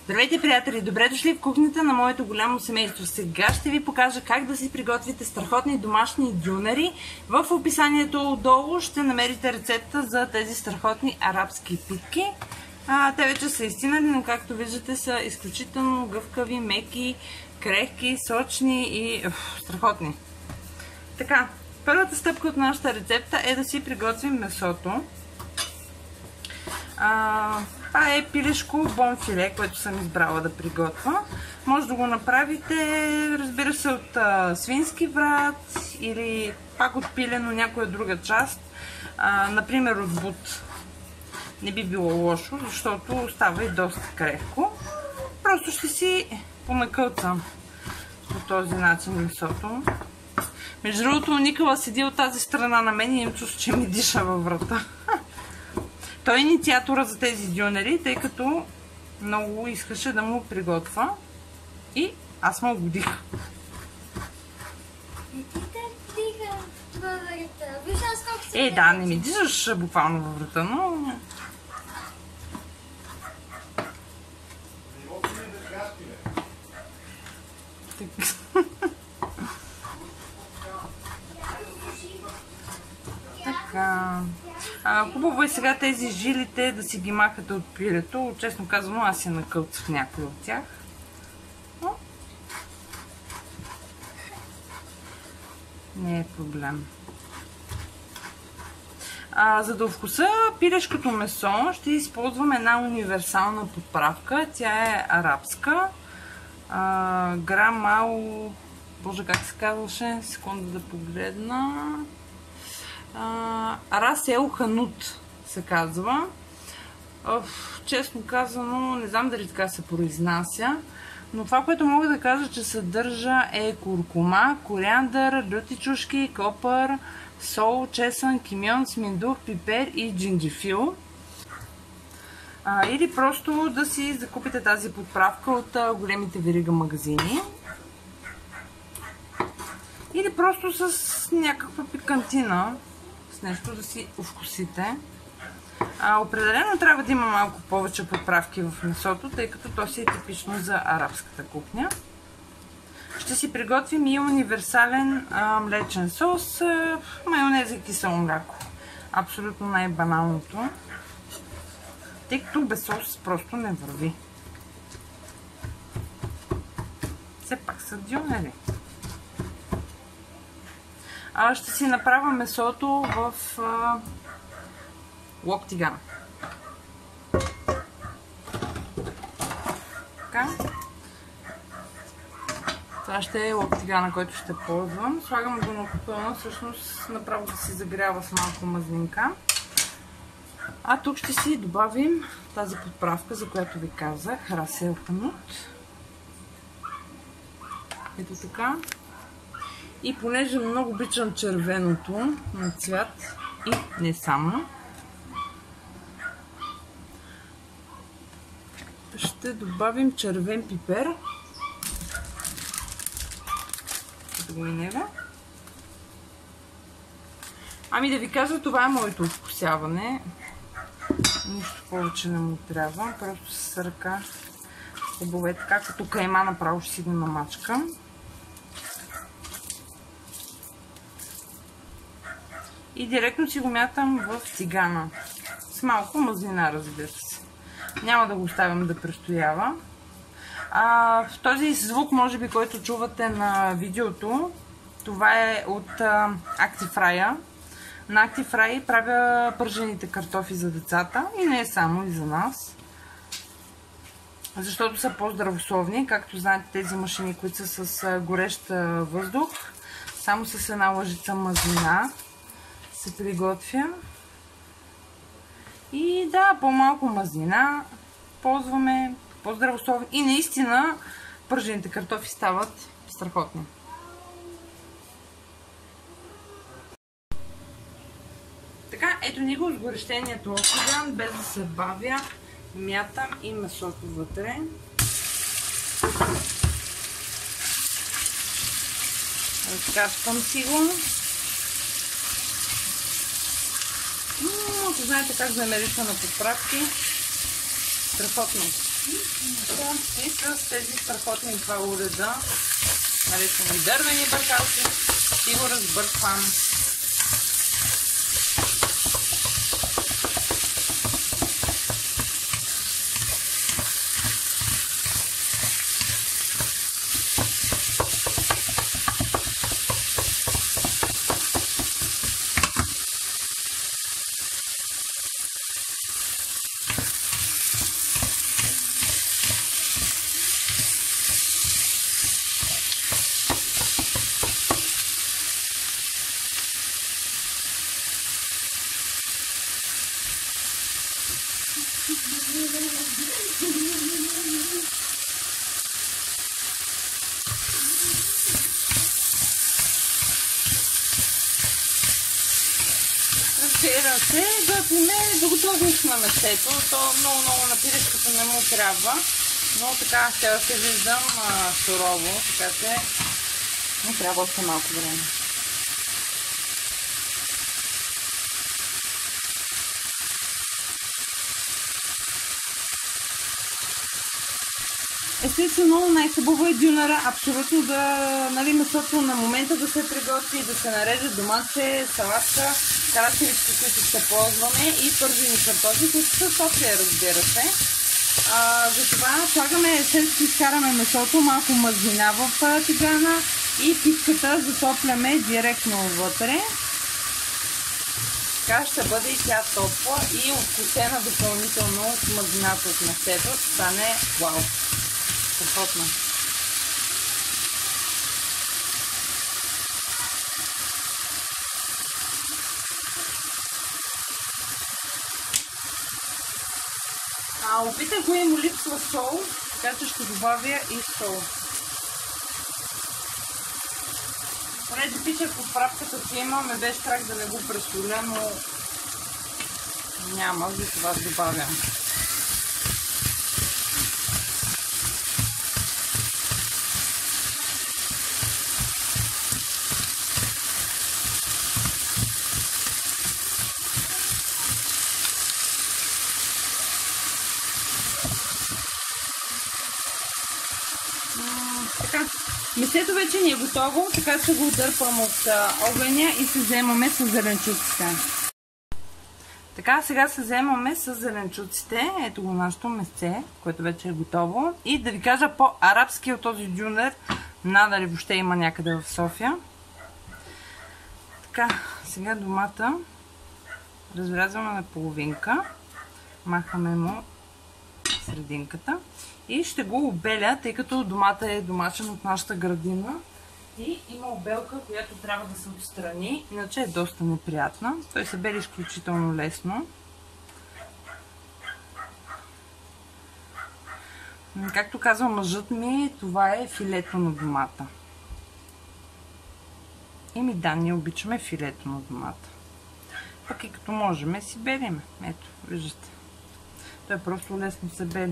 Здравейте, приятели! Добре дошли в кухнята на моето голямо семейство. Сега ще ви покажа как да си приготвите страхотни домашни дюнери. В описанието отдолу ще намерите рецепта за тези страхотни арабски питки. Те вече са изстинали, но както виждате са изключително гъвкави, меки, крехки, сочни и страхотни. Така, първата стъпка от нашата рецепта е да си приготвим месото. Това е пилешко бонфиле, което съм избрала да приготвя. Може да го направите, разбира се, от свински врат или пак от пилено някоя друга част. Например от бут. Не би било лошо, защото става и доста крехко. Просто ще си помекълцам по този начин месото. Между другото, Никола седи от тази страна на мен и им чувства, че ми диша във врата. Той е инициатора за тези дюнери, тъй като много искаше да му приготвя и аз му угодих. Да, не ми дишаш буквално във врата, но... Така... Хубаво е сега тези жилите да си ги махате от пилето. Честно казано, аз се накълцах някой от тях. Но... не е проблем. За да вкуса пилешкото месо ще използвам една универсална подправка. Тя е арабска. Грамал... Боже, как се казваше? Секунда да погледна... Рас ел ханут се казва. Честно казано, не знам дали така се произнася, но това, което мога да кажа, че съдържа е куркума, кориандър, люти чушки, копър, сол, чесън, кимьон, сминдух, пипер и джинджифил. Или просто да си закупите тази подправка от големите верига магазини. Или просто с някаква пикантина, с нещо да си овкусите. Определено трябва да има малко повече подправки в месото, тъй като то си е типично за арабската кухня. Ще си приготвим и универсален млечен сос, майонез и кисело мляко. Абсолютно най-баналното, тъй като без сос просто не върви. Все пак са дюнери. Ще си направя месото в лок тигана. Така. Това ще е лок тигана, който ще ползвам. Слагам го на пълно, всъщност направо да си загрява с малко мазнинка. Тук ще си добавим тази подправка, за която ви казах, рас ел ханут. Ето така. И понеже много обичам червеното на цвят и не само, ще добавим червен пипер. Да ви кажа, това е моето вкусяване. Нищо повече не му трябва. Просто с ръка хубаво е така, като кайма направо ще си го намачкам. И директно си го мятам в тигана. С малко мазнина, разбира се. Няма да го оставям да престоява. В този звук, може би, който чувате на видеото, това е от Actifry. На Actifry правя пържените картофи за децата и не е само и за нас. Защото са по-здравословни. Както знаете, тези машини, които са с горещ въздух, само с една лъжица мазнина се приготвя. И да, по-малко мазнина ползваме, по-здравословни. И наистина пържените картофи стават страхотни. Така, ето ни го с горещението локтиган, без да се бавя. Мятам и месото вътре. Разкачвам си го. Знаете как да намерите на подправки. Страхотно. И с тези страхотни два уреда, наречени дървени бъркалки, и го разбърквам. Разбира се, готвиме до готовност на месето. То много на пирешката не му трябва, но така ще се виждам сурово, така че не трябва още малко време. Естествено, най-хубаво е дюнера абсолютно да, месото на момента да се приготви, да се нареже доматче, салатка, краставички, които ще ползваме, и пържени картофи, които са топлия, разбира се. Затова слагаме, след като изкараме месото, малко мазнина в тигана и питката затопляме директно вътре. Така ще бъде и тя топла и откусена допълнително от мазнината от месето. Ще стане вау! Страхотно! Опитах го и му липсва сол, така че ще добавя и сол. Понеже пишех в справката, че има, ме бе страх да не го пресоля, но няма, затова добавям. Месето вече ни е готово, така че го отдърпам от огъня и се вземаме с зеленчуците. Така, сега се вземаме с зеленчуците. Ето го нашето месце, което вече е готово. И да ви кажа по-арабски от този дюнер, надали въобще има някъде в София. Така, сега домата разрязваме на половинка. Махаме му срединката. И ще го обеля, тъй като домата е домашен от нашата градина. И има обелка, която трябва да се отстрани, иначе е доста неприятна. Той се бели изключително лесно. Както казва мъжът ми, това е филето на домата. Да, ние обичаме филето на домата. Пък и като можем си белиме. Ето, виждате. Той просто лесно се бели.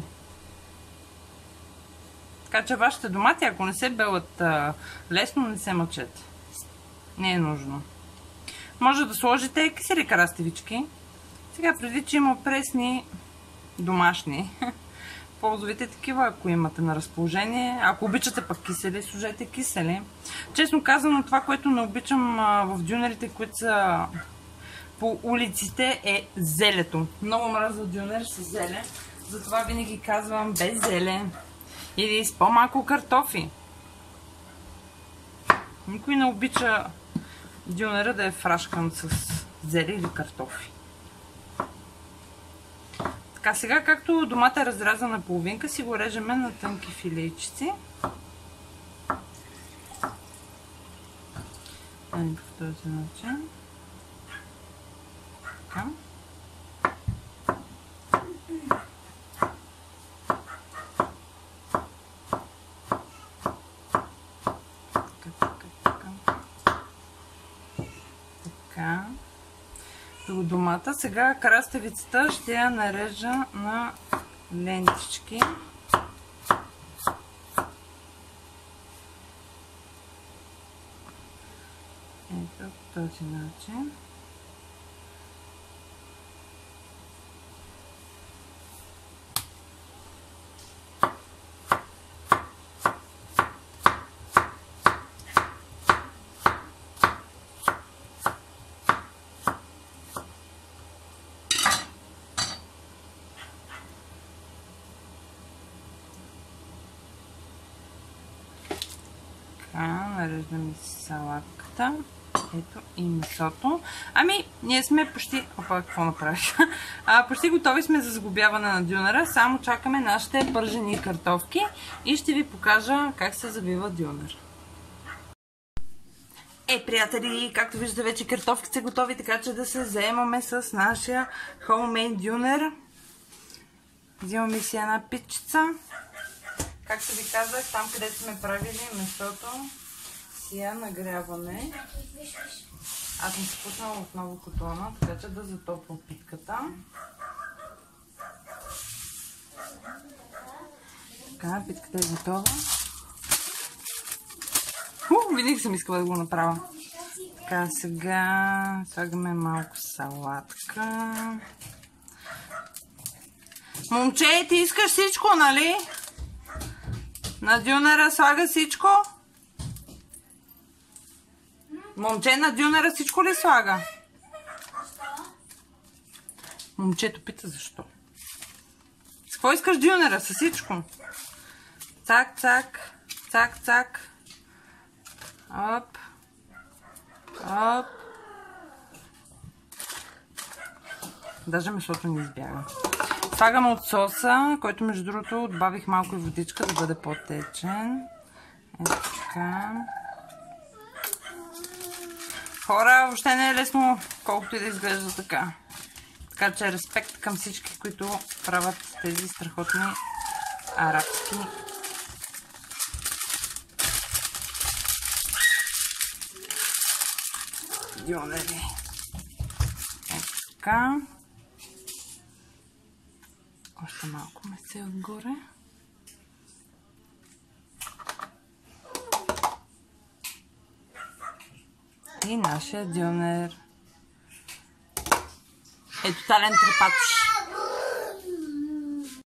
Така че вашите домати, ако не се белят лесно, не се мъчете. Не е нужно. Може да сложите кисели краставички. Сега преди, че има пресни домашни, ползвайте такива, ако имате на разположение. Ако обичате пък кисели, сложете кисели. Честно казано, това, което не обичам в дюнерите, които са по улиците, е зелето. Много мразя дюнер с зеле. Затова винаги казвам без зеле. Или с по-малко картофи. Никой не обича дюнера да е фрашкан с зеле или картофи. Така, сега както домата е разрязана половинка, си го режеме на тънки филейчици. По този начин. Така. До домата. Сега краставицата ще я нарежа на лентички. Ето по този начин. Така, нареждаме салатката. Ето и месото. Ами, ние сме почти... Опа, какво направих? Почти готови сме за сглобяване на дюнера. Само чакаме нашите пържени картофки и ще ви покажа как се забива дюнер. Приятели, както виждате, вече картофките са готови, така че да се заемаме с нашия homemade дюнер. Взимаме си една питчица. Както ви казах, там където сме правили месото, си я нагряваме. Аз съм се пуснала отново котлона, така че да затопля питката. Така, питката е готова. Винаги съм искала да го направя. Така, сега слагаме малко салатка. Момче, ти искаш всичко, нали? На дюнера слага всичко? Момче, на дюнера всичко ли слага? Момчето пита защо. С какво искаш дюнера? С всичко? Цак, цак, цак, цак. Оп. Оп. Даже месото не избяга. Слагам от соса, който между другото отбавих малко и водичка да бъде по-течен. Ето така. Хора, въобще не е лесно, колкото и да изглежда така. Така че респект към всички, които правят тези страхотни арабски дюнери. Ето така. Още малко месо отгоре. И нашия дюнер е тотален трепач.